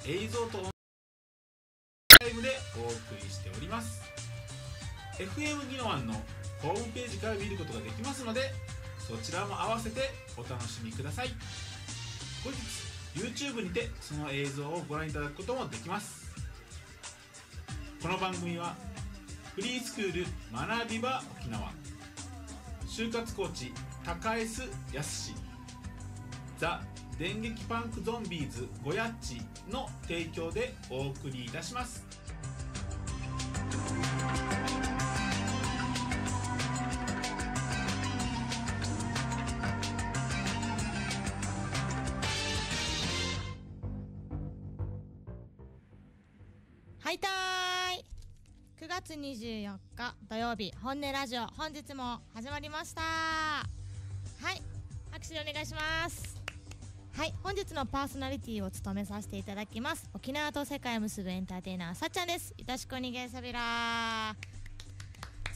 映像と音タイムでお送りしております。 FM ギノワンのホームページから見ることができますので、そちらも合わせてお楽しみください。後日 YouTube にてその映像をご覧いただくこともできます。この番組はフリースクール学び場沖縄、就活コーチ高 S 康ザ電撃パンクゾンビーズゴヤッチの提供でお送りいたします。 はいたーい、9月24日土曜日、本音ラジオ本日も始まりました。はい、拍手でお願いします。はい、本日のパーソナリティを務めさせていただきます沖縄と世界を結ぶエンターテイナーさっちゃんです。よろしくお願いします。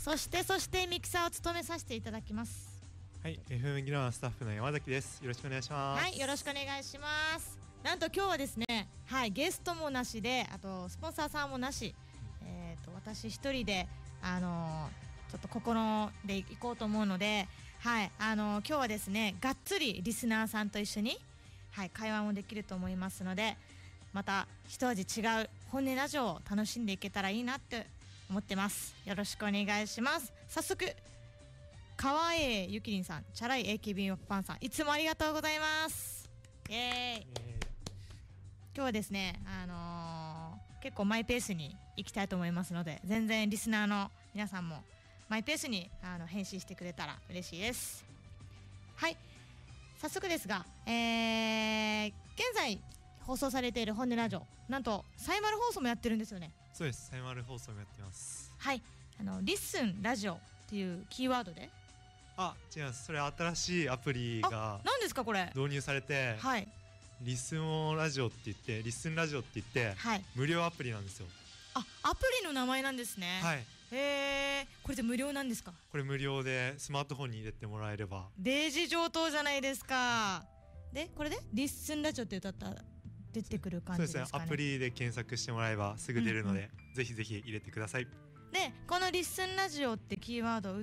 そしてミキサーを務めさせていただきます。 はい、FM ギノワンスタッフの山崎です。よろしくお願いします。 はい、よろしくお願いします。なんと今日はですね、はい、ゲストもなしで、あとスポンサーさんもなし、私一人でちょっと心でいこうと思うので、はい、今日はですね、がっつりリスナーさんと一緒に、はい、会話もできると思いますので、また一味違う本音ラジオを楽しんでいけたらいいなって思ってます。よろしくお願いします。早速、川栄ゆきりんさん、チャラい AKB パンさん、いつもありがとうございます。イエーイ。今日はですね、結構マイペースに行きたいと思いますので、全然リスナーの皆さんもマイペースに返信してくれたら嬉しいです。はい、早速ですが、現在放送されている本音ラジオ、なんとサイマル放送もやってるんですよね。 そうです、サイマル放送もやってます。 はい、リッスンラジオっていうキーワードで、 違います。それ新しいアプリが何ですかこれ。 導入されて、 はい、 リスンラジオって言って、リスンラジオって言って、 はい、 無料アプリなんですよ。 アプリの名前なんですね。 はい。 これで無料なんですか。 これ無料でスマートフォンに入れてもらえれば。 デージ上等じゃないですか。でこれでリッスンラジオって歌ったら出てくる感じですかね。 そうですね、アプリで検索してもらえばすぐ出るので、ぜひぜひ入れてください。 でこのリッスンラジオってキーワードを打って、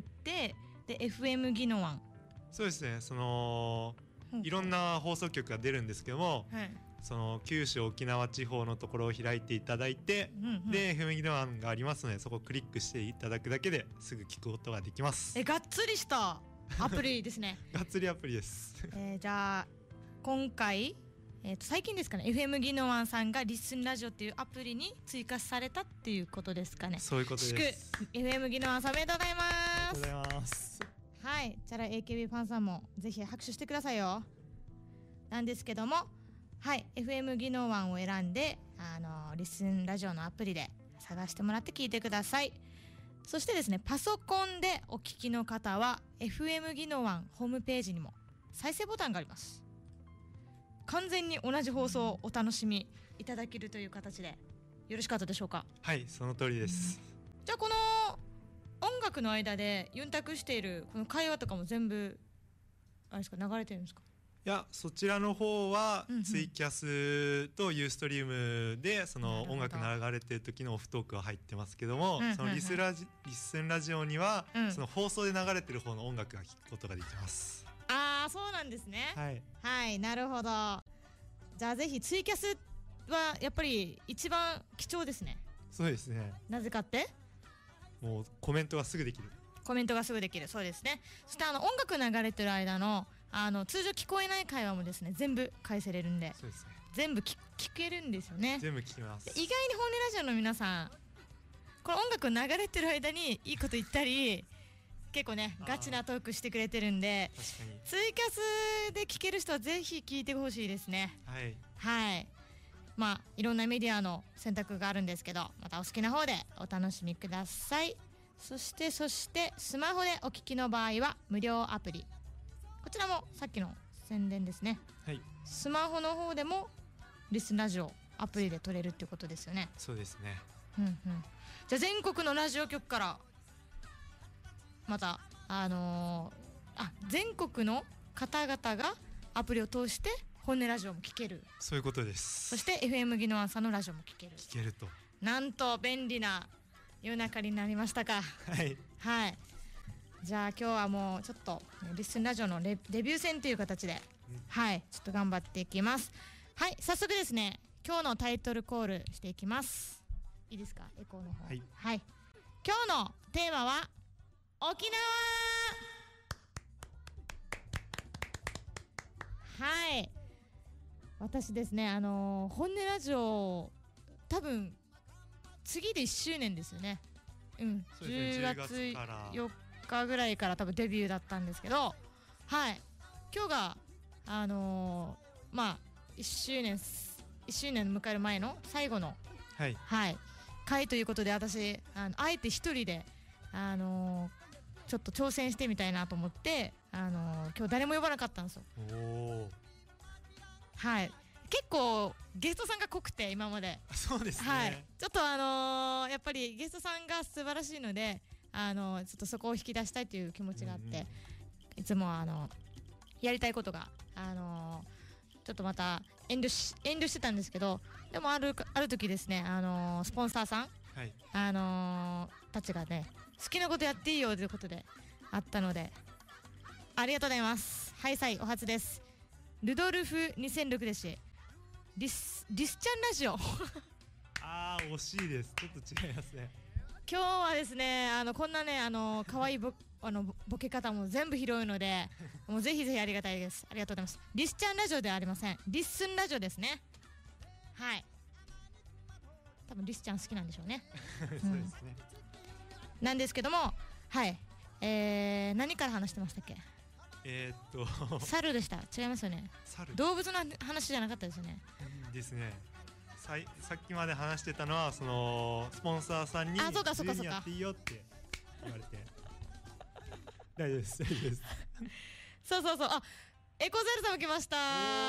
で FM ギノワン、 そうですね、いろんな放送局が出るんですけども、 はい、 その九州沖縄地方のところを開いていただいて、で FM ギノワンがありますので、そこをクリックしていただくだけですぐ聞くことができます。 がっつりしたアプリですね。 がっつりアプリです。 じゃあ今回、最近ですかね、 FM ギノワンさんがリッスンラジオっていうアプリに追加されたっていうことですかね。 そういうことです。 祝 FM ギノワンさんおめでとうございます。 ありがとうございます。 はい、チャラ AKB ファンさんもぜひ拍手してくださいよ。なんですけども、はい、FM ギノワンを選んでリスンラジオのアプリで探してもらって聞いてください。そしてですね、パソコンでお聞きの方は FM ギノワンホームページにも再生ボタンがあります。完全に同じ放送をお楽しみいただけるという形でよろしかったでしょうか。 はい、その通りです。 じゃあこの音楽の間でユンタクしているこの会話とかも全部あれですか、流れてるんですか。 いや、そちらの方はツイキャスとユーストリームでその音楽流れてる時のオフトークは入ってますけども、そのリスンラジオにはその放送で流れてる方の音楽が聴くことができます。 そうなんですね。 はい、 はい、なるほど。じゃあぜひツイキャスはやっぱり一番貴重ですね。 そうですね。 なぜかってもうコメントがすぐできる。 コメントがすぐできる。そうですね。そして音楽流れてる間の通常聞こえない会話もですね、全部返せれるんで、 そうですね、 全部聞けるんですよね。 全部聞きます。 意外に本音ラジオの皆さん、この音楽流れてる間にいいこと言ったり、結構ねガチなトークしてくれてるんで、 確かにツイキャスで聞ける人はぜひ聞いてほしいですね。 はい、 はい、いろんなメディアの選択があるんですけど、またお好きな方でお楽しみください。そしてスマホでお聞きの場合は無料アプリ、こちらもさっきの宣伝ですね。 はい、 スマホの方でもリスンラジオアプリで撮れるってことですよね。 そうですね。 じゃあ全国のラジオ局からまた全国の方々がアプリを通して本音ラジオも聞ける。 そういうことです。 そして FM 宜野湾さんのラジオも聞けると、 なんと便利な世の中になりましたか。 はい、 はい。じゃあ今日はもうちょっとリッスンラジオのレビュー戦という形で、はい、ちょっと頑張っていきます。はい、早速ですね、今日のタイトルコールしていきます。いいですか、エコーの方。はい、はい、今日のテーマは沖縄。はい、私ですね、本音ラジオ多分次で1周年ですよね。10月4日ぐらいから多分デビューだったんですけど、はい、今日がまあ1周年迎える前の最後の、はいはい、回ということで、私あえて一人でちょっと挑戦してみたいなと思って、今日誰も呼ばなかったんですよ。はい、結構ゲストさんが濃くて今まで。 そうですね、 はい、ちょっとやっぱりゲストさんが素晴らしいので、ちょっとそこを引き出したいという気持ちがあって、いつもやりたいことがちょっとまた遠慮してたんですけど、でもある時ですね、スポンサーさん、はい、たちがね、好きなことやっていいよということであったので、ありがとうございます。ハイサイお初です。ルドルフ2006ですし、リスちゃんラジオ惜しいです。ちょっと違いますね。 今日はですね、こんなね、可愛いボケ方も全部拾うのでもうぜひぜひありがたいです。ありがとうございます。リスちゃんラジオではありません。リッスンラジオですね。はい、多分リスちゃん好きなんでしょうねそうですね、 なんですけども、はい、何から話してましたっけ。猿でした。違いますよね。動物の話じゃなかったですよね。 ですね。さっきまで話してたのは、そのスポンサーさんに自由にやっていいよって言われて大丈夫です、大丈夫です。 そうエコザルさんも来ました。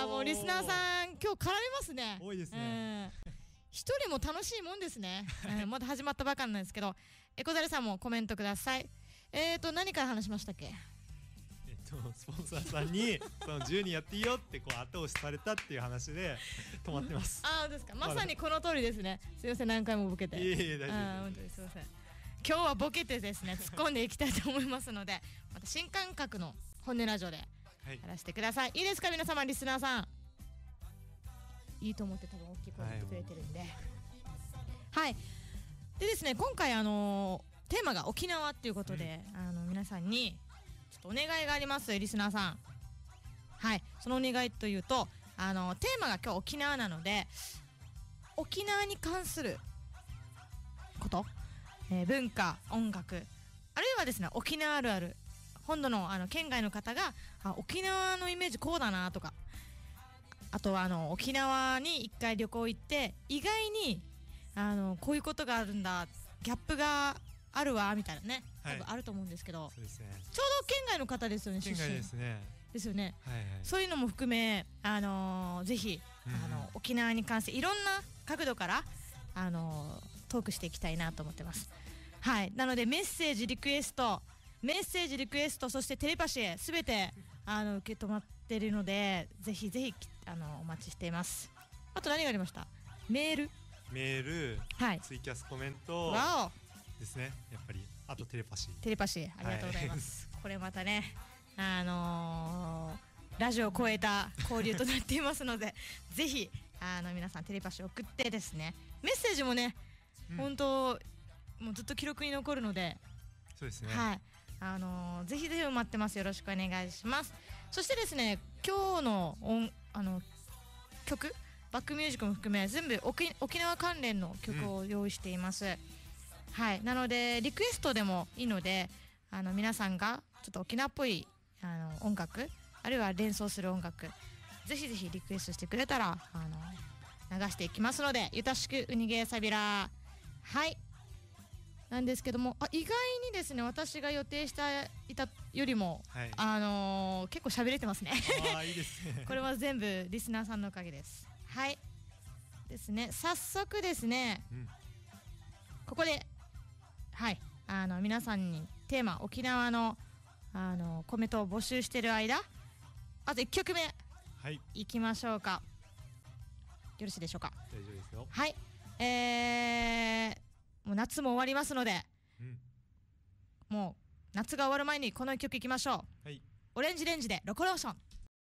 もうリスナーさん今日絡みますね。 多いですね。 一人も楽しいもんですね。まだ始まったばかりなんですけど、エコザルさんもコメントください。何から話しましたっけ。 スポンサーさんにその自由にやっていいよってこう後押しされたっていう話で止まってます。 ですか。まさにこの通りですね。すいません、何回もボケて。 いえ大丈夫です。 本当にすいません。今日はボケてですね、突っ込んでいきたいと思いますので、また新感覚の本音ラジオでやらせてください。いいですか、皆様、リスナーさん。いいと思って多分大きい声言ってくれてるんで。はい。でですね、今回テーマが沖縄っていうことで、皆さんにちょっとお願いがあります、リスナーさん。はい、そのお願いというと、テーマが今日沖縄なので、沖縄に関すること、文化、音楽、あるいはですね、沖縄あるある、本土の県外の方が沖縄のイメージこうだなとか、あとは沖縄に一回旅行行って意外にこういうことがあるんだ、ギャップがあるわみたいなね、多分あると思うんですけど、 そうですね、 ちょうど県外の方ですよね。 県外ですね。 ですよね、そういうのも含め、ぜひ沖縄に関していろんな角度からトークしていきたいなと思ってます。はい、なのでメッセージリクエスト、そしてテレパシーすべて受け止まってるので、ぜひぜひお待ちしています。あと何がありました？メール、はい、 ツイキャスコメントですね。やっぱりあとテレパシーありがとうございます、これまたねラジオを超えた交流となっていますのでぜひ皆さんテレパシー送ってですね、メッセージもね、本当もうずっと記録に残るので、 そうですね、 はい、ぜひぜひ待ってます。よろしくお願いします。そしてですね、今日の曲、バックミュージックも含め全部沖縄関連の曲を用意しています、はい、なのでリクエストでもいいので、皆さんがちょっと沖縄っぽい音楽、あるいは連想する音楽、ぜひぜひリクエストしてくれたら流していきますので、ゆたしくうにげーさびら、はいなんですけども、意外にですね、私が予定していたよりも、はい、結構喋れてますねいいですねこれは全部リスナーさんのおかげです。はいですね、早速ですね、ここではい皆さんにテーマ沖縄のコメントを募集している間、あと1曲目はい、 行きましょうか。よろしいでしょうか。 大丈夫ですよ。 はい、もう夏も終わりますので、もう夏が終わる前にこの一曲いきましょう。 はい、 オレンジレンジでロコローション。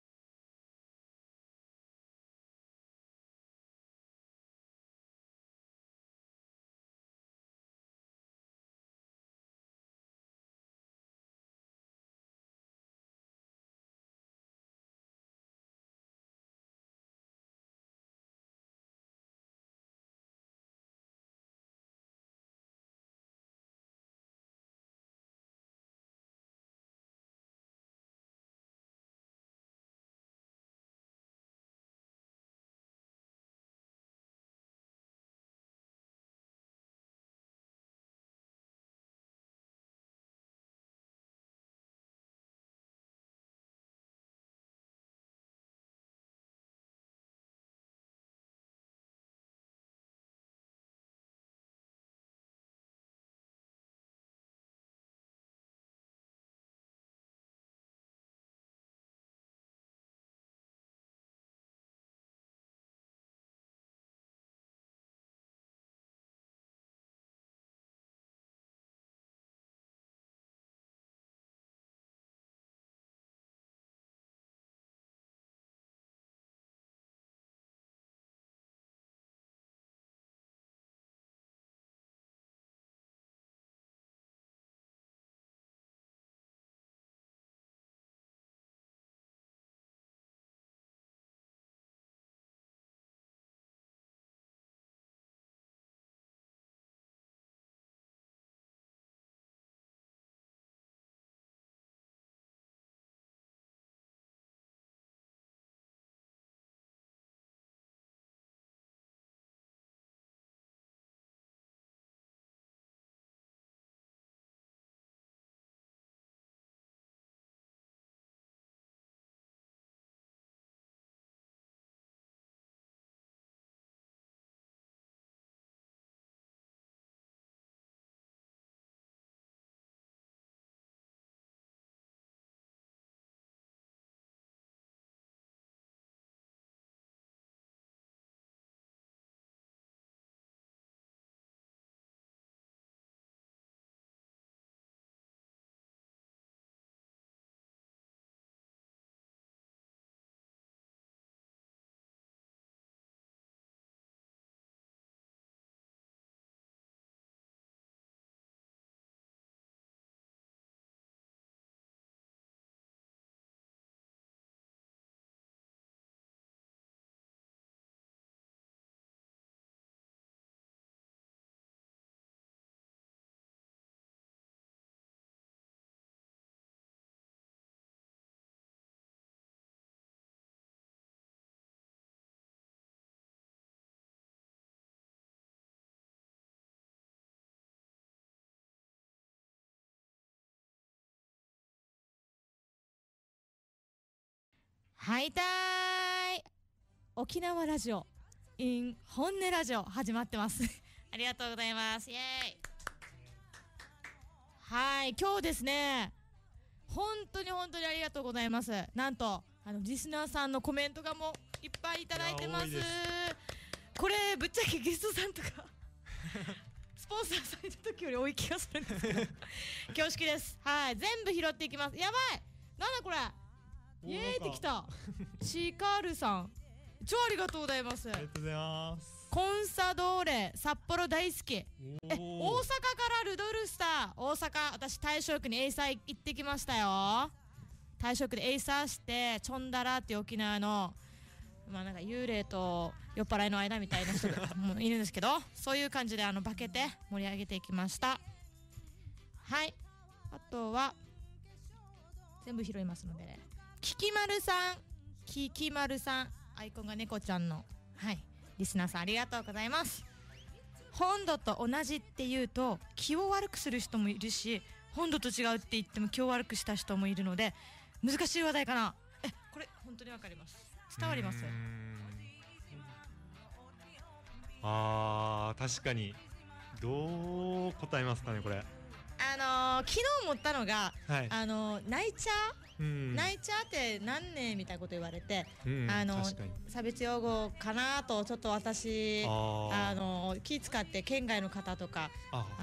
はいたーい、沖縄ラジオ in 本音ラジオ始まってますありがとうございます。イエーイ。はい、今日ですね、本当に本当にありがとうございます。なんとリスナーさんのコメントがもういっぱいいただいてます。これぶっちゃけゲストさんとかスポンサーされた時より多い気がするんですけど恐縮です。はい、全部拾っていきます。やばい、なんだこれ、イエーイってきたシカールさん、超ありがとうございます。 ありがとうございます。 コンサドーレ札幌大好き。大阪からルドルスター、大阪、私大正区にエイサー行ってきましたよ。大正区でエイサーしてチョンダラっていう沖縄のまあなんか幽霊と酔っ払いの間みたいな人がもいるんですけど、そういう感じで化けて盛り上げていきました。はい、あとは全部拾いますのでね。キキマルさん、キキマルさん、アイコンが猫ちゃんの、はい、リスナーさんありがとうございます。本土と同じって言うと気を悪くする人もいるし、本土と違うって言っても気を悪くした人もいるので難しい話題かな。これ本当にわかります。伝わります。 確かにどう答えますかねこれ。 昨日思ったのが、 はい、 ナイチャー泣いちゃって何年みたいなこと言われて、 確かに差別用語かなとちょっと私気使って県外の方とか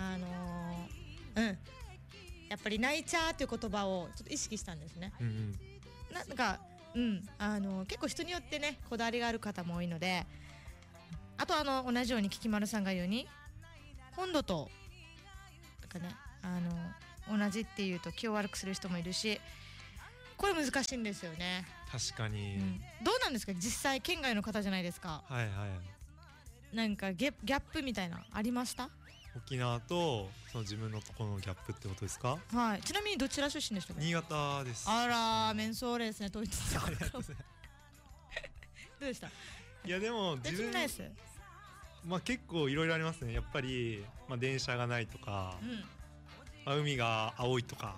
やっぱり泣いちゃうっていう言葉をちょっと意識したんですね。なんか結構人によってねこだわりがある方も多いので、あと同じようにキキマルさんが言うように本土となんかね同じっていうと気を悪くする人もいるし、これ難しいんですよね。 確かに、 どうなんですか実際県外の方じゃないですか。なんかギャップみたいなありました？ 沖縄とその自分のところのギャップってことですか？ はい。ちなみにどちら出身でしたか？ 新潟です。 あらメンソーレですね。統一どうでした？ いやでも自分結構いろいろありますね。やっぱり電車がないとか、海が青いとか、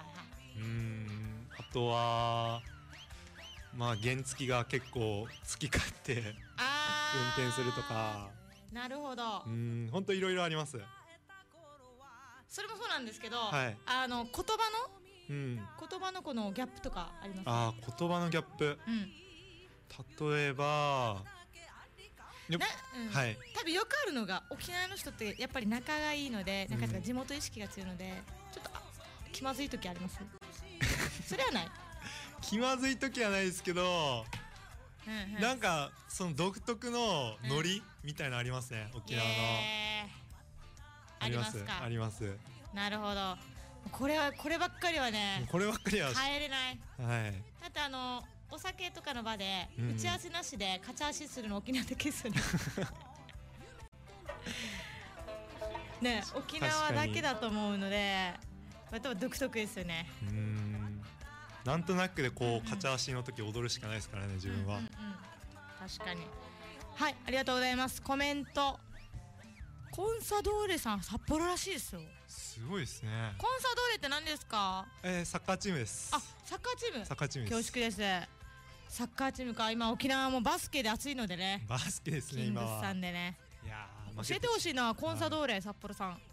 あとは原付が結構好き勝手運転するとか。 なるほど。 本当いろいろあります。 それもそうなんですけど、 はい、 言葉のこのギャップとかありますか？ 言葉のギャップ、例えば多分よくあるのが沖縄の人ってやっぱり仲がいいので、なんか地元意識が強いのでちょっと気まずい時あります？それはない？ 気まずい時はないですけど、なんかその独特のノリみたいなのありますね、沖縄の。 ありますか？ あります。 なるほど。こればっかりはね、 こればっかりは変えれない。 はい。 だってお酒とかの場で打ち合わせなしで勝ち足するの沖縄だけですよね。ね、沖縄だけだと思うので、独特ですよね。 なんとなくでこう勝ち足の時踊るしかないですからね、自分は。 確かに。はい、ありがとうございます。コメント。コンサドーレさん札幌らしいですよ。 すごいですね。 コンサドーレって何ですか？ サッカーチームです。 サッカーチーム。 サッカーチームです。 恐縮です。サッカーチームか。今沖縄もバスケで暑いのでね。 バスケですね今は。 キングスさんでね。 いや教えてほしいな、コンサドーレ札幌さん。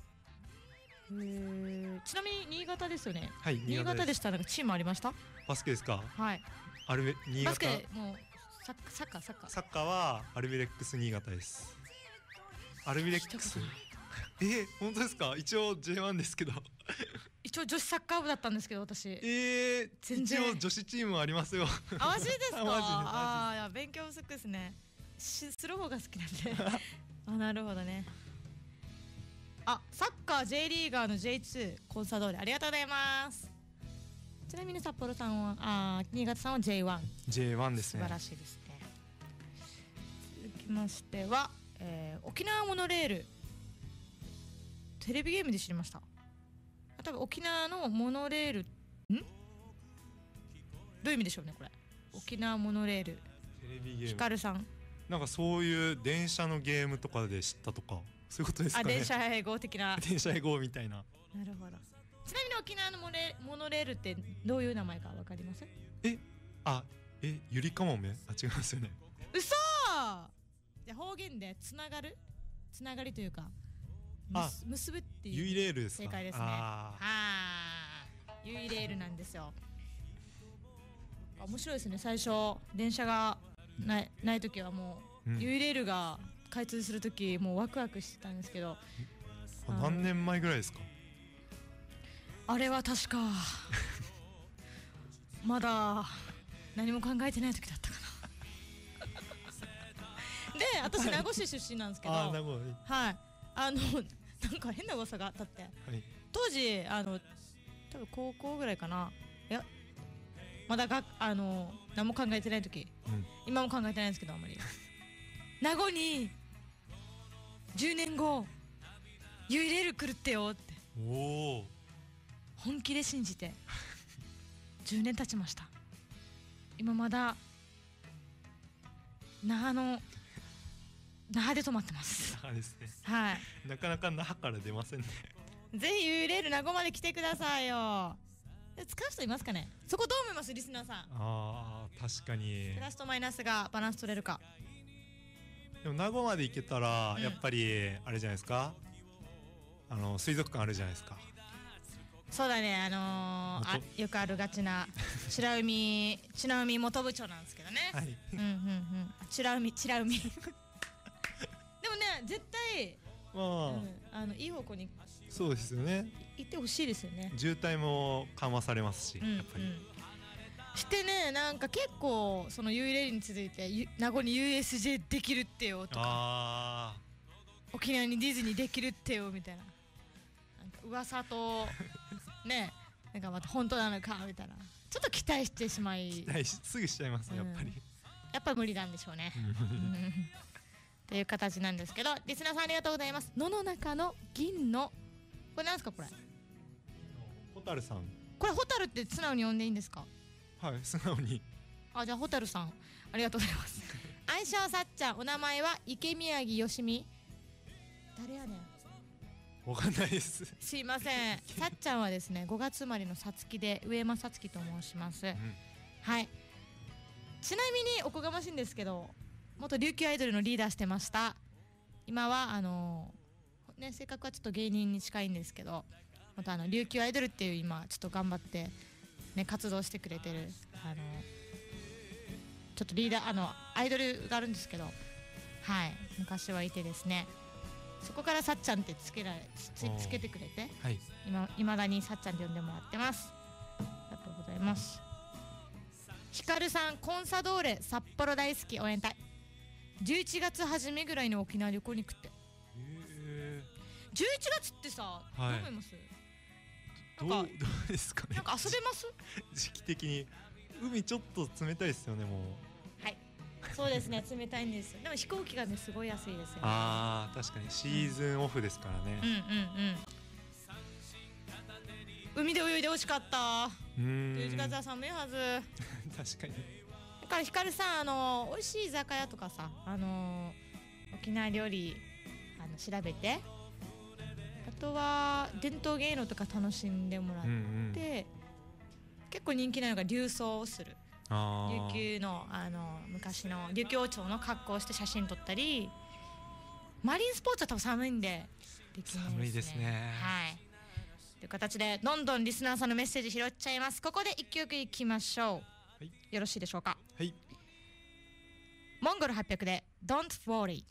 ちなみに新潟ですよね。 はい、 新潟でしたらチームありました？ バスケですか？ はい。 新潟。 バスケもうサッカーはアルビレックス新潟です。アルビレックス。本当ですか？一応 J1 ですけど。 一応女子サッカー部だったんですけど私。 一応女子チームありますよ。 マジですか？いや勉強不足ですね。する方が好きなんで。なるほどね。サッカー J リーガーの J2 コンサドーレありがとうございます。ちなみに札幌さんは新潟さんは J1 ですね。 素晴らしいですね。続きましては、沖縄モノレールテレビゲームで知りました。多分沖縄のモノレールどういう意味でしょうねこれ。沖縄モノレールテレビゲームヒカルさん、 なんかそういう電車のゲームとかで知ったとかそういうことですかね。 電車英語的な。 電車英語みたいな。 なるほど。ちなみに沖縄のモノレールってどういう名前かわかります？ ゆりかもめ？違いますよね。 嘘。じゃ方言でつながりというか結ぶっていう。 ユイレールですか？ 正解ですね。ユイレールなんですよ。面白いですね。最初電車がない時はもう、ユイレールが開通する時もうワクワクしてたんですけど。 何年前ぐらいですか？ あれは確かまだ何も考えてない時だったかな。で私名護市出身なんですけど、はい、なんか変な噂があって、当時多分高校ぐらいかな。いやまだ何も考えてない時、今も考えてないんですけどあんまり名護に10年後ユイレール来るってよって本気で信じて10年経ちました。今まだ那覇で止まってます。 那覇ですね。 はい。 なかなか那覇から出ませんね。 ぜひユイレール名護まで来てくださいよ。使う人いますかね？そこどう思います？リスナーさん。 確かにプラスとマイナスがバランス取れるか。 でも名護まで行けたらやっぱりあれじゃないですか、水族館あるじゃないですか。 そうだね、よくあるがちな白海元部長なんですけどね。 はい。 白海でもね、絶対まあ、 いい方向にそうですよね。 行ってほしいですよね。 渋滞も緩和されますし、やっぱり。 してね、なんか結構その U レールに続いて名護に USJ できるってよとか、沖縄にディズニーできるってよみたいな、なんか噂とね、なんかまた本当なのかみたいな、ちょっと期待してしまい、 期待すぐしちゃいますね、 やっぱり無理なんでしょうねという形なんですけど、リスナーさんありがとうございます。野の中の銀の、これなんですか？これホタルさん。 これホタルって素直に呼んでいいんですか？ はい、素直に。 じゃあホタルさんありがとうございます愛称さっちゃん、お名前は池宮城よしみ。誰やねん、 わかんないです。 すいません。さっちゃんはですね、5月生まれのさつきで、上山さつきと申します、はい。ちなみにおこがましいんですけど、元琉球アイドルのリーダーしてました。今はね、性格はちょっと芸人に近いんですけど、また琉球アイドルっていう今ちょっと頑張ってね、活動してくれてるちょっとリーダーアイドルがあるんですけど、はい、昔はいてですね、そこからさっちゃんってつけてくれて、 はい、 いまだにさっちゃんって呼んでもらってます。ありがとうございます。ひかるさん、コンサドーレ札幌大好き応援隊。11月初めぐらいに沖縄旅行に行くって。11月ってさ、どう思います？ どうですかね。 なんか遊べます？ 時期的に海ちょっと冷たいですよね、もう。 はい、そうですね、冷たいんです。でも飛行機がね、すごい安いですよね。 確かにシーズンオフですからね。 海で泳いでほしかった。11月は寒いはず確かに。 だからひかるさん、美味しい居酒屋とかさ、沖縄料理調べて、あとは伝統芸能とか楽しんでもらって、結構人気なのが琉装をする。琉球の昔の琉球王朝の格好をして写真撮ったり、マリンスポーツは多分寒いんでできないですね。 寒いですね。 はい。という形でどんどんリスナーさんのメッセージ拾っちゃいます。ここで一曲いきましょう。よろしいでしょうか？ はい。 モンゴル800で Don't Worry。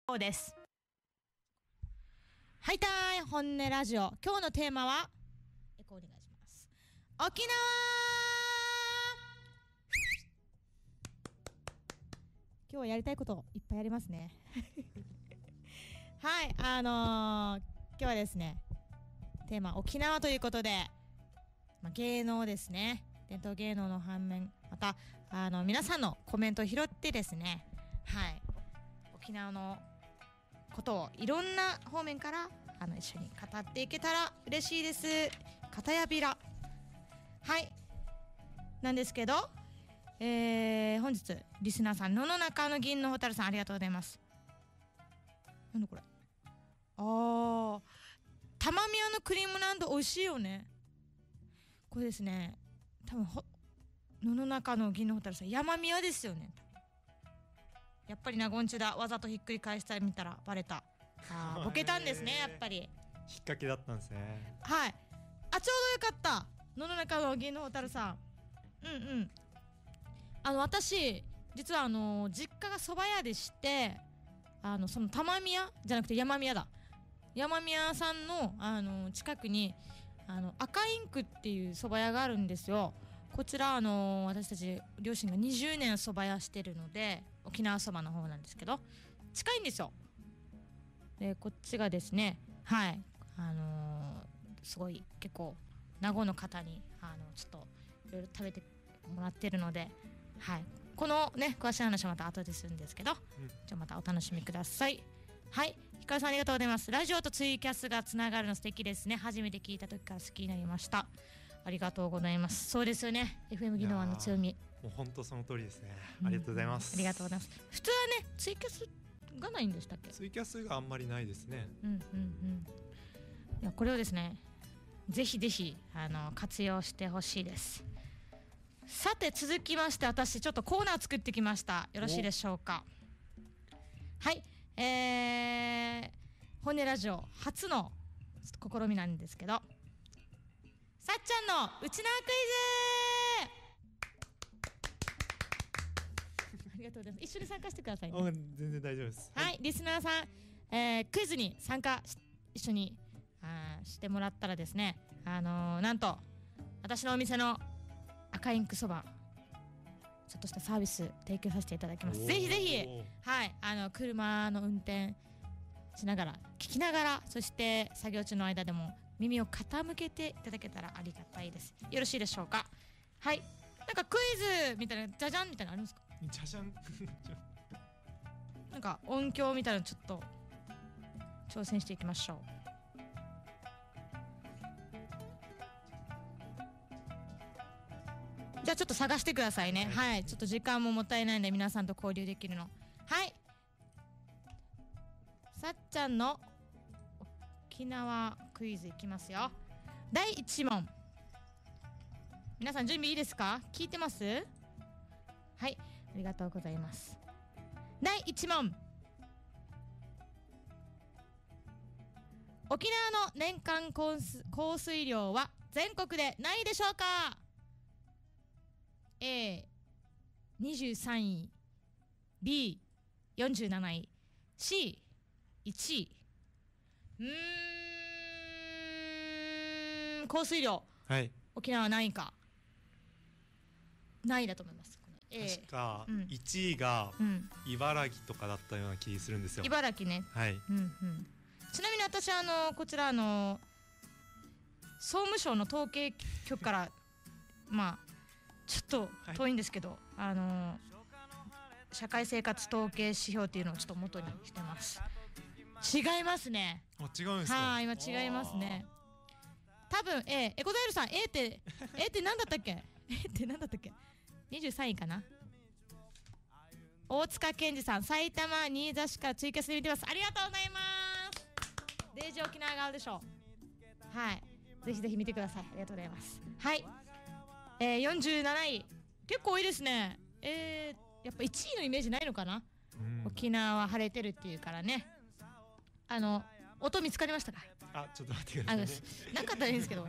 そうです。はいたーい本音ラジオ、今日のテーマはエコーお願いします。沖縄。今日はやりたいこといっぱいありますねはい、今日はですねテーマ沖縄ということで、芸能ですね、伝統芸能の反面、また皆さんのコメントを拾ってですね、はい、沖縄のことをいろんな方面から一緒に語っていけたら嬉しいです。片やびらはいなんですけど、本日リスナーさん野々中の銀のホタルさんありがとうございます。なんだこれ、玉宮のクリームランド美味しいよね。これですね、多分野々中の銀のホタルさん山宮ですよね。やっぱりなゴンチだ、わざとひっくり返したら見たらバレた。ボケたんですねやっぱり。 引っ掛けだったんですね。 はい、ちょうどよかった。野々中の銀のホタルさん、私実は実家が蕎麦屋でして、その玉宮じゃなくて山宮だ、山宮さんの近くに赤インクっていう蕎麦屋があるんですよ。こちら私たち両親が20年蕎麦屋してるので、沖縄そばの方なんですけど近いんですよ。でこっちがですね、はいすごい結構名護の方にちょっといろいろ食べてもらってるので、はい、このね詳しい話はまた後でするんですけど、じゃあまたお楽しみください。はい、ひかるさんありがとうございます。ラジオとツイキャスがつながるの素敵ですね。初めて聞いた時から好きになりました。ありがとうございます。そうですよね、 FM 技能の強み。 もう本当その通りですね。ありがとうございます。 ありがとうございます。普通はねツイキャスがないんでしたっけ。 ツイキャスがあんまりないですね。 いやこれをですねぜひぜひ活用してほしいです。さて続きまして、私ちょっとコーナー作ってきました。よろしいでしょうか。はい、本音ラジオ初の試みなんですけど、さっちゃんのうちなクイズありがとうございます。一緒に参加してくださいね。 全然大丈夫です。 はい、リスナーさん、クイズに参加一緒にしてもらったらですね、なんと私のお店の赤インクそばちょっとしたサービス提供させていただきます。ぜひぜひ、はい、車の運転しながら聞きながら、そして作業中の間でも耳を傾けていただけたらありがたいです。よろしいでしょうか。はい、なんかクイズみたいなじゃじゃんみたいなのあるんですか。 じゃじゃんなんか音響みたいなのちょっと挑戦していきましょう。じゃあちょっと探してくださいね。はい、ちょっと時間ももったいないんで皆さんと交流できるの。はい、さっちゃんの沖縄クイズいきますよ。第1問、皆さん準備いいですか。聞いてます。はい、ありがとうございます。第1問、沖縄の年間降水量は全国で何位でしょうか。 A23 位、 B47 位、 C1 位。降水量、 はい、 沖縄は何位か。何位だと思います。 確か1位が茨城とかだったような気するんですよ。 茨城ね。 はい、 ちなみに私こちら総務省の統計局からちょっと遠いんですけど、社会生活統計指標っていうのをちょっと元にしてます。違いますね。 違うんですか。 はい、今違いますね。多分エコザイルさん A って何だったっけA って何だったっけ。23位かな。大塚健二さん、埼玉新座市からツイキャスで見てます。ありがとうございます。デージ沖縄があるでしょう。はい、ぜひぜひ見てください。ありがとうございます。はい、47位、結構多いですね。やっぱ1位のイメージないのかな。沖縄は晴れてるっていうからね。音見つかりましたか。 ちょっと待ってくださいね。 なかったらいいんですけど、はい、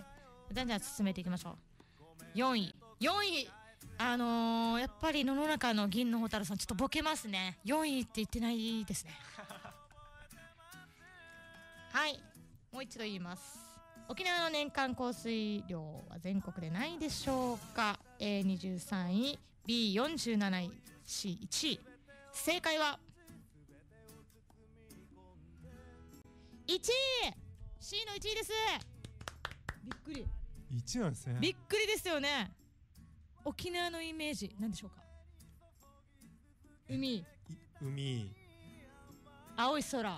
じゃあ進めていきましょう。4位、やっぱり野々中の銀のホタルさんちょっとボケますね。4位って言ってないですね。 はい、もう一度言います。沖縄の年間降水量は全国で何位でしょうか。 A23 位、 B47 位、 C1 位。正解は1位、 C の1位です。びっくり。 1なんですね。 びっくりですよね。沖縄のイメージ何でしょうか。海、青い空、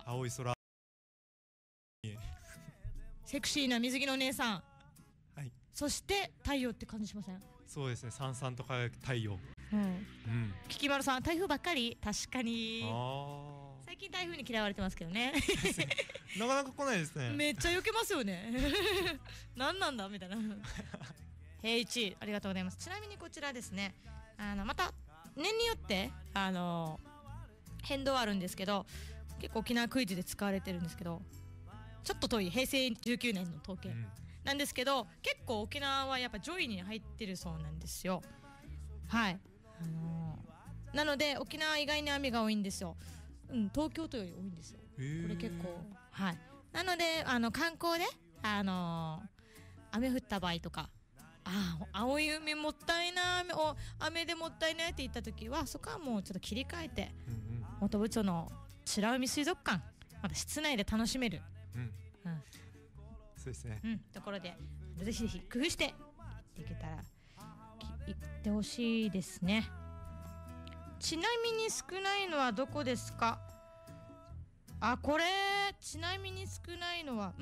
セクシーな水着のお姉さん、 はい、 そして太陽って感じしません？ そうですね、さんさんと輝く太陽。 キキマルさん、台風ばっかり。確かに最近台風に嫌われてますけどねなかなか来ないですね。 めっちゃ避けますよね何なんだみたいな平地、ありがとうございます。ちなみにこちらですね、また年によって変動あるんですけど、結構沖縄クイズで使われてるんですけど、ちょっと遠い平成19年の統計なんですけど、結構沖縄はやっぱ上位に入ってるそうなんですよ。はい、なので沖縄以外に雨が多いんですよ。東京都より多いんですよ。これ結構、はい、なので観光で雨降った場合とか、青い海もったいない、雨でもったいないって言った時は、そこはもうちょっと切り替えて、元部長の美ら海水族館、また室内で楽しめる、そうですね、ところでぜひぜひ工夫していけたら行ってほしいですね。ちなみに少ないのはどこですか。これちなみに少ないのは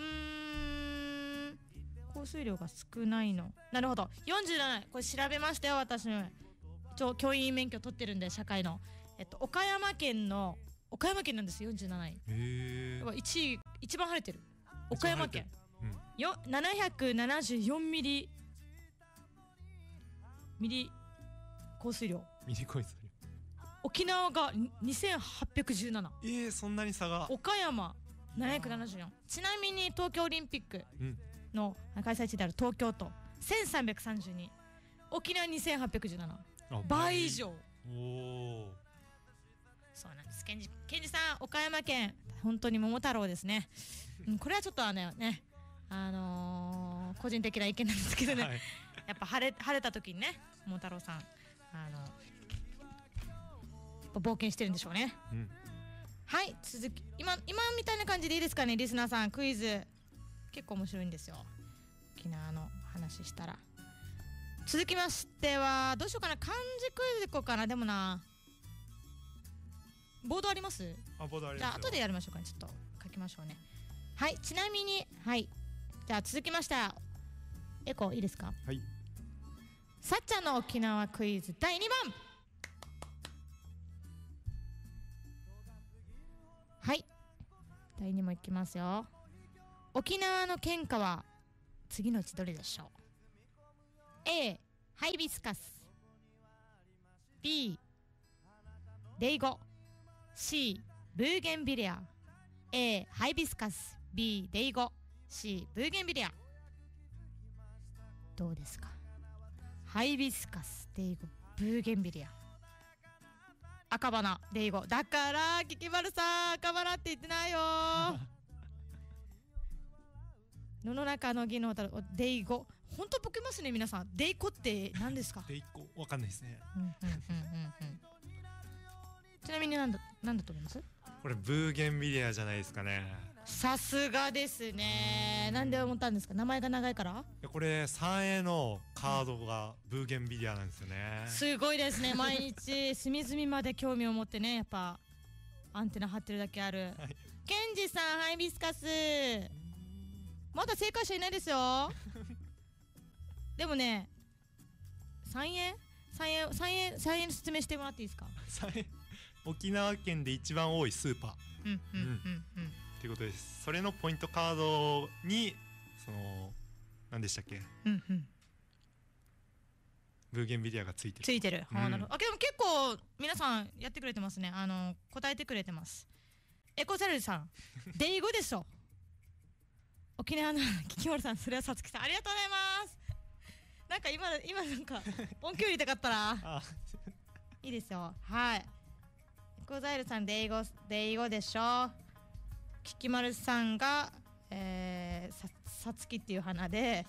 降水量が少ないの、なるほど、47、これ調べましたよ。私の教員免許取ってるんで、社会の、岡山県なんですよ、47位。1位、一番晴れてる岡山県、774ミリ降水量。沖縄が2817。 そんなに差が。 岡山774。ちなみに東京オリンピックの開催地である東京都1332、沖縄2817、倍以上。そうなんです。ケンジさん、岡山県本当に桃太郎ですね。これはちょっとね、個人的な意見なんですけどね、やっぱ晴れた時にね、桃太郎さん冒険してるんでしょうね。はい、続き、今みたいな感じでいいですかね。リスナーさん、クイズ結構面白いんですよ、沖縄の話したら。続きましてはどうしようかな、漢字クイズいこうかな。でもな、ボードあります？ ボードありますよ。 じゃあ後でやりましょうかね。ちょっと書きましょうね。はい、ちなみに、はい、じゃあ続きまして、エコいいですか。 はい。 さっちゃんの沖縄クイズ第2番。はい、第2問いきますよ。沖縄の県花は次のうちどれでしょう。 A ハイビスカス、 B レイゴ、 C ブーゲンビリア。 A ハイビスカス、 B レイゴ、 C ブーゲンビリア。どうですか。ハイビスカス、レイゴ、ブーゲンビリア。赤花、レイゴ。だからキキマルさん、赤花って言ってないよ野の中の技能だろ、デイゴ。本当ボケますね皆さん。デイコって何ですか。 デイコわかんないですね。 ちなみに何だと思います。 これブーゲンビリアじゃないですかね。 さすがですね。なんで思ったんですか。名前が長いから。 これ 3A のカードがブーゲンビリアなんですよね。 すごいですね。毎日隅々まで興味を持ってね、やっぱアンテナ張ってるだけある、ケンジさん、ハイビスカスまだ正解者いないですよでもね、3円の説明してもらっていいですか。 沖縄県で一番多いスーパーっていうことです。それのポイントカードに何でしたっけ、ブーゲンビリアがついてる。 なるほど。でも結構皆さんやってくれてますね。答えてくれてます。エコザルさんデイゴでしょ。沖縄のキキモルさん、それはさつきさん、ありがとうございます。なんか今なんか音響入れたかったらいいですよ。はい、エコザイルさんデイゴでしょ。キキマルさんがさつきっていう花で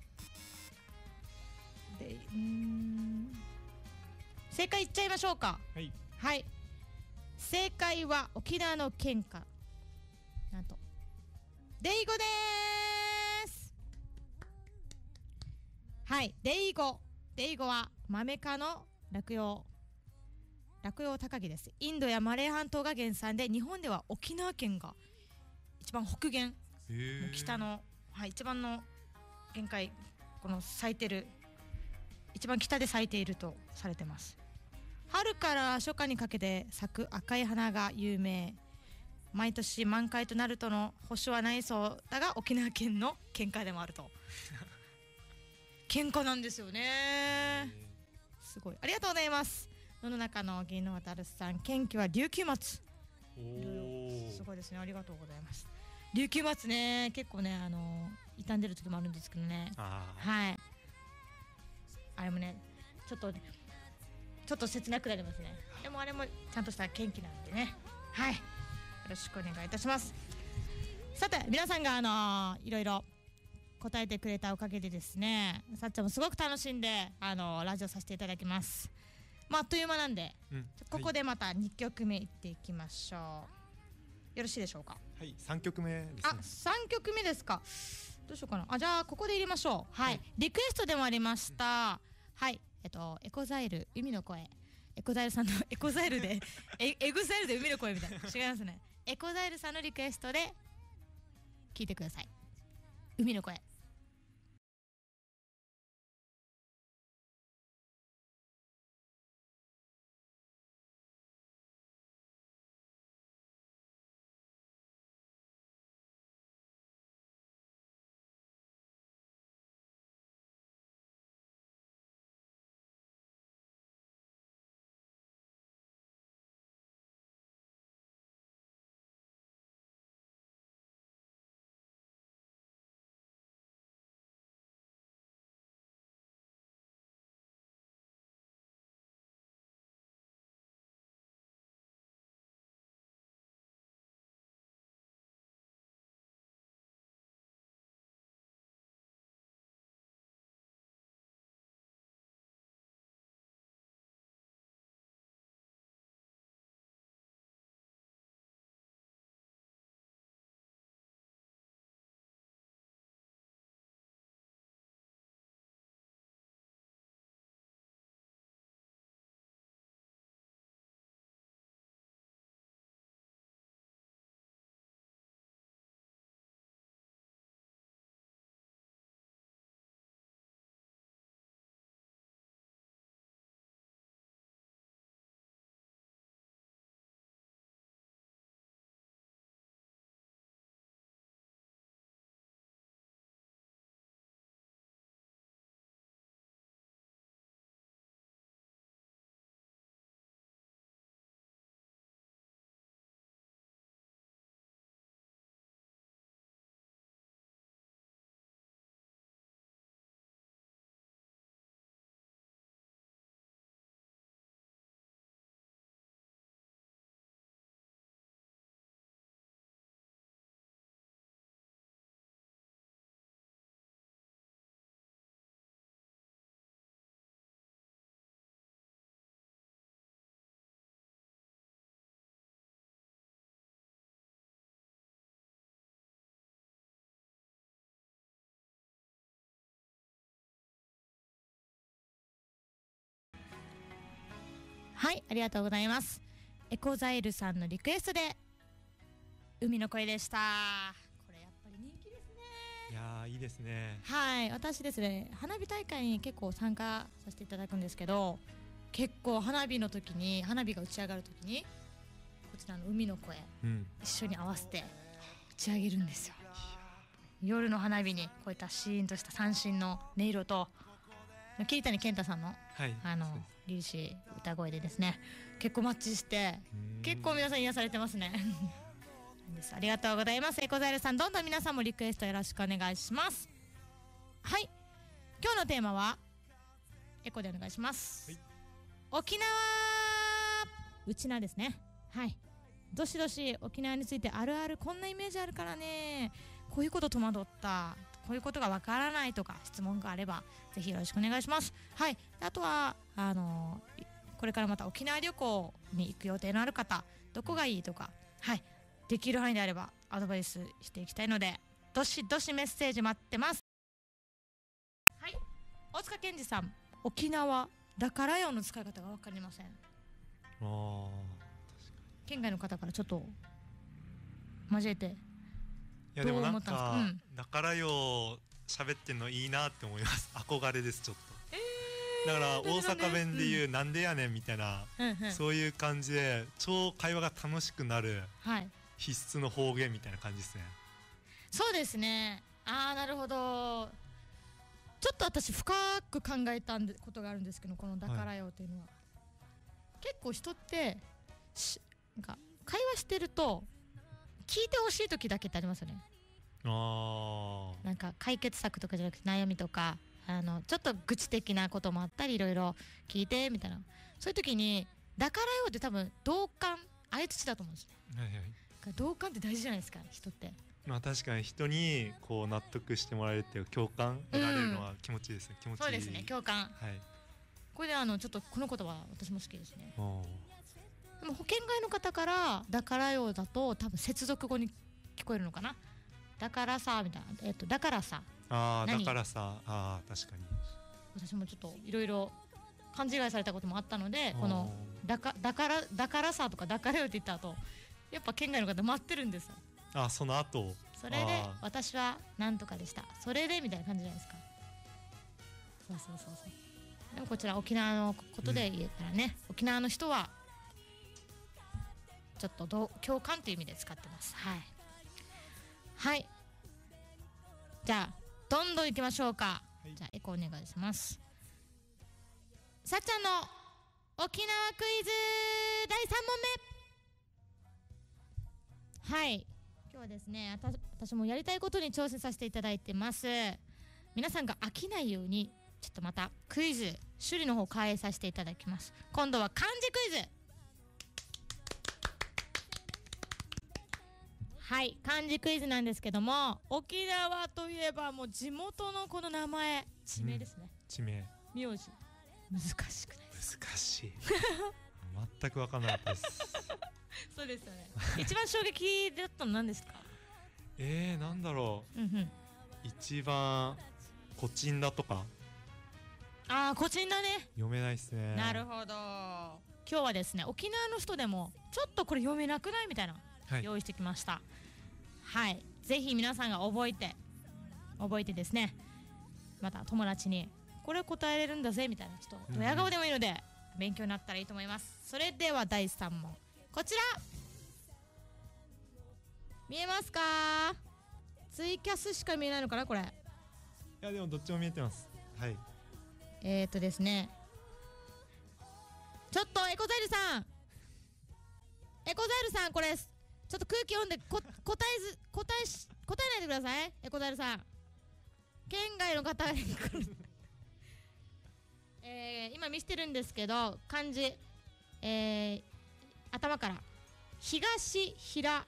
正解いっちゃいましょうか。 はい、 はい、正解は沖縄の県花、なんとデイゴです。はい、デイゴはマメ科の落葉高木です。インドやマレー半島が原産で、日本では沖縄県が一番北限、北の、はい、一番の限界、この咲いてる一番北で咲いているとされてます。春から初夏にかけて咲く赤い花が有名。毎年満開となるとの保証はないそうだが、沖縄県の県花でもあると県花なんですよね。すごい、ありがとうございます。野の中の銀の渡るさん、県旗は琉球松。すごいですね、ありがとうございます。琉球松ね、結構ね傷んでる時もあるんですけどね。はい、あれもねちょっと切なくなりますね。でもあれもちゃんとした元気なんでね。はい、よろしくお願いいたします。さて皆さんがいろいろ答えてくれたおかげでですね、さっちゃんもすごく楽しんでラジオさせていただきます。あっという間なんで、ここでまた2曲目いっていきましょう。よろしいでしょうか。 はい、3曲目ですね。 3曲目ですか。どうしようかな。じゃあここで入れましょう。はい、リクエストでもありました。はい、エコザイル海の声、エコザイルさんのエコザイルでエグザイルで海の声みたいな、違いますね。エコザイルさんのリクエストで聞いてください。海の声。はい、ありがとうございます。エコザイルさんのリクエストで海の声でした。これやっぱり人気ですね。 いやー、いいですね。 はい、私ですね、花火大会に結構参加させていただくんですけど、結構花火の時に、花火が打ち上がる時にこちらの海の声、一緒に合わせて打ち上げるんですよ。夜の花火にこういったシーンとした三振の音色と桐谷健太さんの、凛々しい歌声でですね、結構マッチして、結構皆さん癒されてますねありがとうございます。エコザイルさん、どんどん皆さんもリクエストよろしくお願いします。はい、今日のテーマはエコでお願いします、はい、沖縄うちなですね。はい、どしどし沖縄についてあるある、こんなイメージあるからね、 こういうこと戸惑った、こういうことがわからないとか質問があればぜひよろしくお願いします。はい、あとはこれからまた沖縄旅行に行く予定のある方、どこがいいとか、はい、できる範囲であればアドバイスしていきたいので、どしどしメッセージ待ってます。はい、大塚健二さん、沖縄だからよの使い方が分かりません。県外の方からちょっと交えて、 いやでもなんか、だからよ喋ってんのいいなって思います。憧れです、ちょっと。だから大阪弁で言う、なんでやねんみたいな、そういう感じで超会話が楽しくなる必須の方言みたいな感じですね。 そうですね。なるほど。ちょっと私深く考えたことがあるんですけど、このだからよというのは、結構人ってなんか会話してると聞いてほしい時だけってありますよね。なんか解決策とかじゃなくて悩みとか、ちょっと愚痴的なこともあったり、いろいろ聞いてみたいな、そういう時にだからよって多分同感、相槌だと思うんですね。同感って大事じゃないですか、人って。 まあ確かに人にこう納得してもらえるっていう共感得られるのは気持ちいいですね。気持ちいい。 そうですね、共感。 はい。 これでちょっとこの言葉私も好きですね。でも県外の方からだからよだと多分接続語に聞こえるのかな。だからさみたいな、だからさ。 だからさ、確かに。 私もちょっといろいろ勘違いされたこともあったので、このだからさとかだからよって言った後、やっぱ県外の方待ってるんですよ。 その後。 それで私はなんとかでした。それでみたいな感じじゃないですか。そう。でもこちら沖縄のことで言えたらね、沖縄の人はちょっと共感という意味で使ってます。はい。じゃあどんどん行きましょうか。じゃあエコお願いします。さっちゃんの沖縄クイズ第3問目。はい、今日はですね、私もやりたいことに挑戦させていただいてます。皆さんが飽きないようにちょっとまたクイズ種類の方を変えさせていただきます。今度は漢字クイズ。はい、漢字クイズなんですけども、沖縄といえばもう地元のこの名前、地名ですね。 地名、 名字、難しくないですか？ 難しい。全く分からなかったです。 そうですよね。一番衝撃だったの何ですか？ なんだろう。一番コチンだとか。 コチンだね。 読めないですね。 なるほど。今日はですね、沖縄の人でもちょっとこれ読めなくないみたいな、用意してきました。はい、ぜひ皆さんが覚えてですね、また友達にこれ答えれるんだぜみたいな、ちょっとドヤ顔でもいいので勉強になったらいいと思います。それでは第3問、こちら見えますか？ツイキャスしか見えないのかな、これ。いやでもどっちも見えてます。はい。 ですね、ちょっとエコザイルさん、これちょっと空気読んで答えないでください。エコザイルさん、県外の方に来る今見せてるんですけど、漢字、頭から東平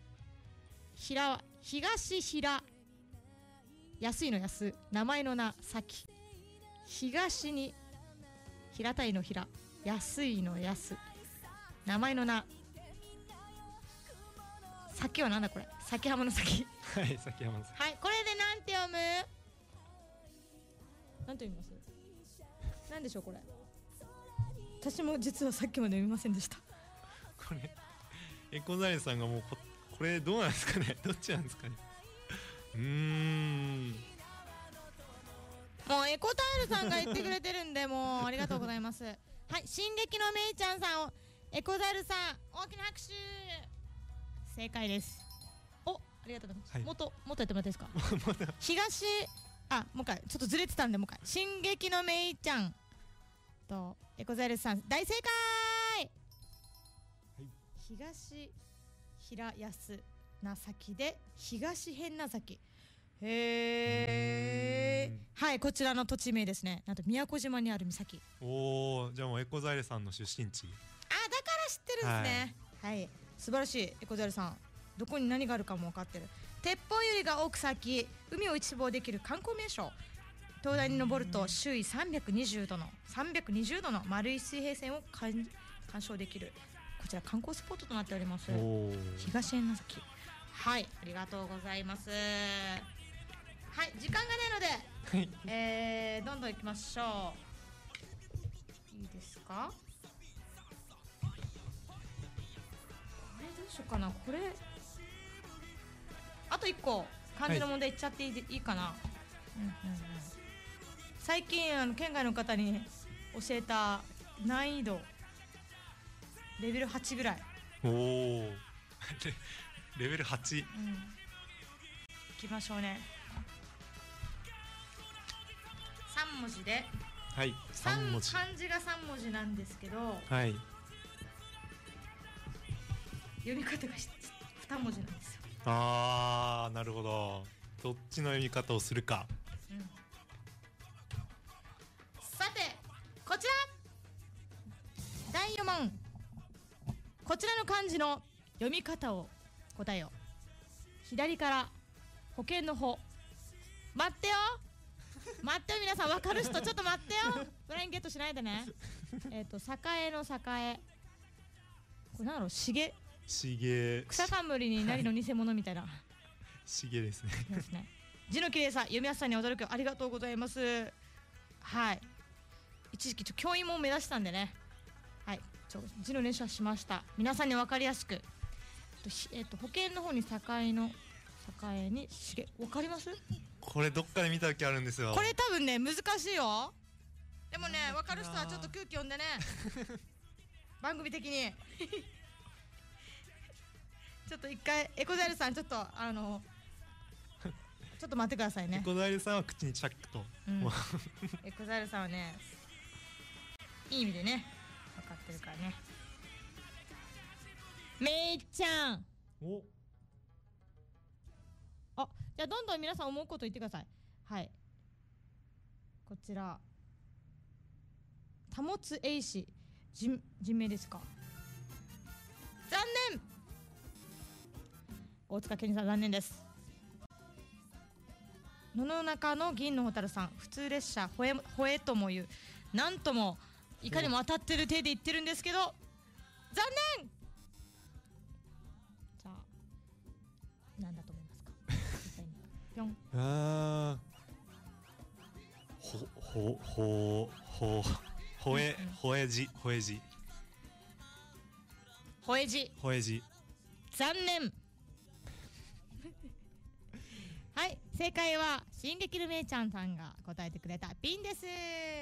安いの安、名前の名、先、東に平たいの平、安いの安、名前の名、先はなんだこれ、先浜の先。 はい、先浜の先。 はい、これでなんて読む？なんて読みます？なんでしょうこれ。私も実はさっきまで読みませんでした。 これエコザイルさんがもうこれどうなんですかね。どっちなんですかね。 もうエコタイルさんが言ってくれてるんで、もうありがとうございます。はい、進撃のめいちゃんさん、エコザイルさん、大きな拍手。正解です。ありがとうございます。もっとやってもらっていいですか？もう一回ちょっとずれてたんで、もう一回。進撃のめいちゃんとエコザイルさん大正解。東平安な先で東変な先。はい、こちらの土地名ですね。なんと宮古島にある岬。 じゃあもうエコザイルさんの出身地。 だから知ってるんですね。はい、素晴らしい。エコザイルさん、どこに何があるかも分かってる。 鉄砲よりが多く咲き、海を一望できる観光名所。灯台に登ると周囲320度の丸い水平線を鑑賞できる、こちら観光スポットとなっております。東縁崎。はい、ありがとうございます。はい、時間がないので、どんどん行きましょう。いいですか？これどうしようかな。これあと1個漢字の問題いっちゃっていいかな。最近県外の方に教えた難易度レベル8ぐらい。 おおレベル8、いきましょうね。3文字で、 はい、3文字、 漢字が3文字なんですけど、 はい、 読み方が2文字なんですよ。 あー、なるほど。どっちの読み方をするか。 さてこちら第4問、こちらの漢字の読み方を答えよ。左から保険の方。待ってよ待ってよ、皆さん分かる人ちょっと待ってよ、ブラインゲットしないでね。栄の栄、これなんだろう、しげ、草冠になりの偽物みたいなしげですね。 字の綺麗さ、読みやすさに驚く、ありがとうございます。はい、一時期教員も目指したんでね、はい、字の練習はしました。皆さんに分かりやすく。保険の方に栄の栄にしげ、分かります？ これどっかで見た時あるんですよ。 これ多分ね難しいよ。でもね、分かる人はちょっと空気読んでね番組的にちょっと一回エコザイルさんちょっとちょっと待ってくださいね。 エコザイルさんは口にチャックと、 エコザイルさんはねいい意味でね分かってるからね。めいちゃん、じゃあどんどん皆さん思うこと言ってください。はい、こちら保つ英詞、人名ですか？残念。大塚健二さん残念です。野の中の銀の蛍さん、普通列車ほえとも言う、なんともいかにも当たってる手で言ってるんですけど残念。じゃあ何だと思いますか？ぴょん。 ほえじ残念はい、正解は進撃のめいちゃんさんが答えてくれた瓶です。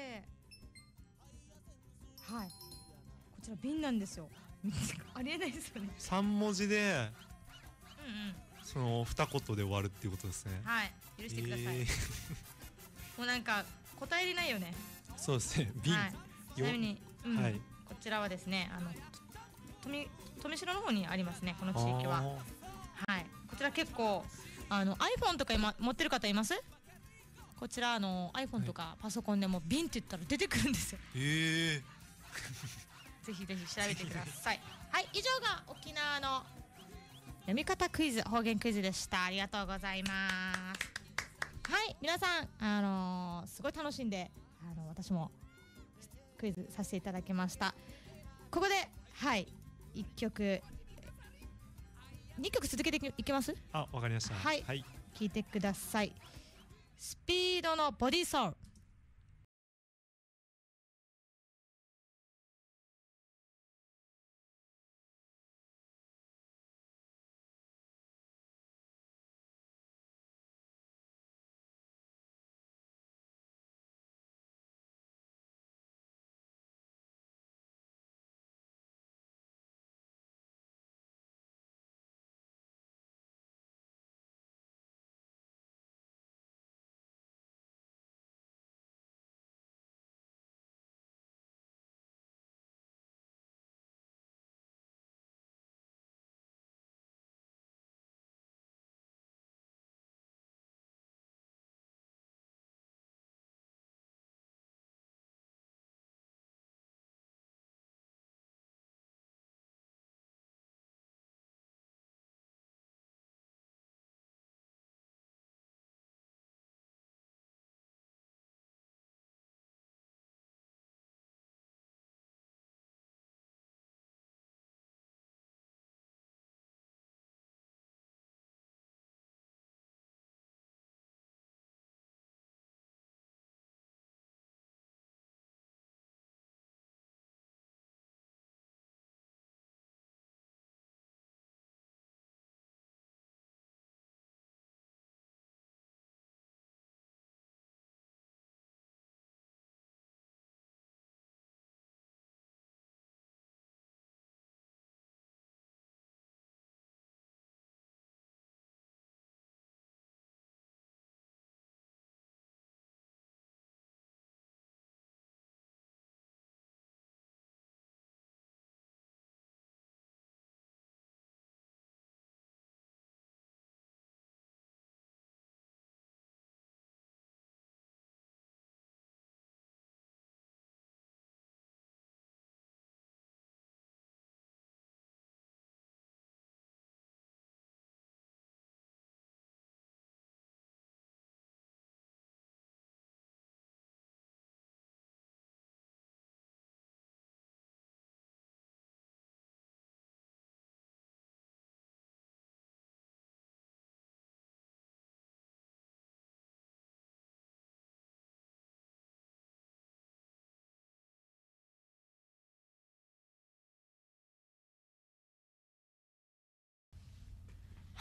はい、こちら瓶なんですよありえないですよね。 3文字で、その2言で終わるっていうことですね。 はい、許してください。もうなんか答えれないよね。 そうですね、瓶、 ちなみに、こちらはですね、富城の方にありますね、この地域は。はい、こちら結構iPhone とか今持ってる方います？こちらiPhone とかパソコンでも瓶って言ったら出てくるんですよ。ぜひぜひ調べてください。はい、以上が沖縄の読み方クイズ、方言クイズでした。ありがとうございます。はい、皆さんすごい楽しんで私もクイズさせていただきました。ここではい1曲2曲続けていきます。 わかりました。 はい、聞いてください。スピードのボディソウル。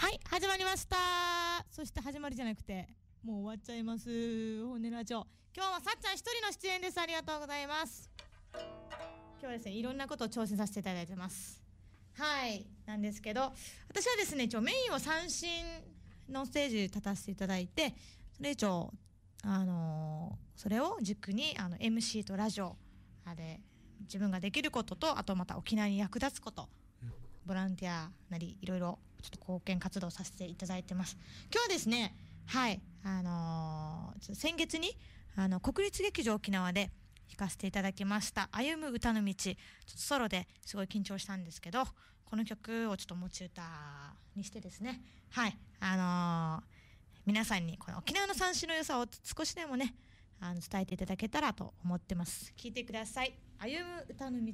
はい、始まりました。そして始まりじゃなくてもう終わっちゃいます。本音ラジオ、今日はさっちゃん一人の出演です。ありがとうございます。今日はですね、いろんなことを挑戦させていただいてます。はい、なんですけど、私はですね、一応メインを三振のステージに立たせていただいて、それ以上それを軸にMC とラジオで自分ができることと、あとまた沖縄に役立つこと、ボランティアなりいろいろちょっと貢献活動させていただいてます。今日はですね、はい先月に国立劇場沖縄で弾かせていただきました歩む歌の道、ちょっとソロですごい緊張したんですけど、この曲をちょっと持ち歌にしてですね、はい皆さんにこの沖縄の三線の良さを少しでもね伝えていただけたらと思ってます。聴いてください。歩む歌の道。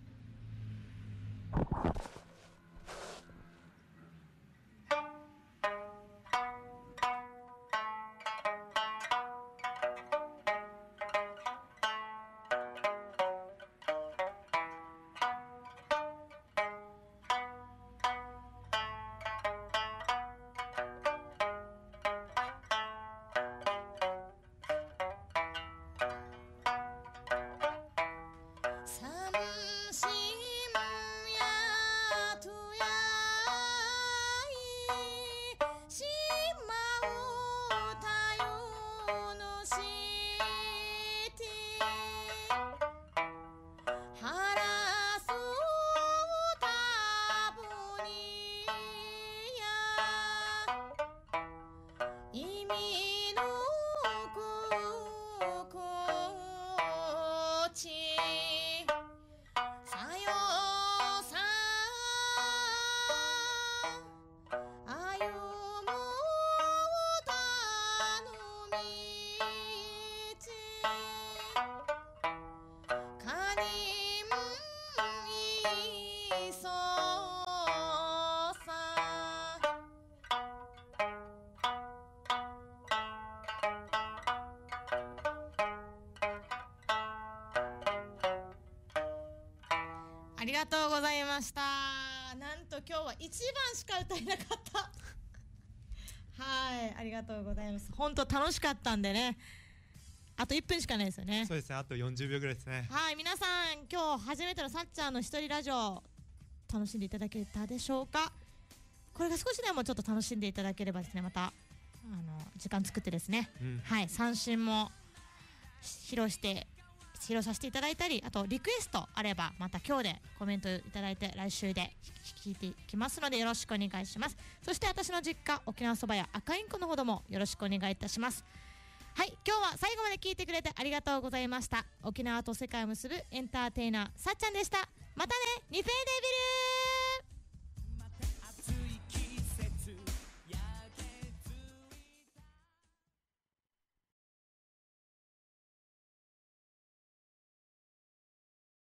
ありがとうございました。なんと今日は1番しか歌えなかったはい、ありがとうございます。本当楽しかったんでね、あと1分しかないですよね。 そうですね、あと40秒ぐらいですね。 はい、皆さん今日初めてのさっちゃんの一人ラジオ楽しんでいただけたでしょうか。これが少しでもちょっと楽しんでいただければですね、また時間作ってですね、はい、三振も披露させていただいたり、あとリクエストあればまた今日でコメントいただいて来週で聞いていきますのでよろしくお願いします。そして私の実家沖縄そばや赤インコのほどもよろしくお願いいたします。はい、今日は最後まで聞いてくれてありがとうございました。沖縄と世界を結ぶエンターテイナーさっちゃんでした。またね、ニペイデビルー。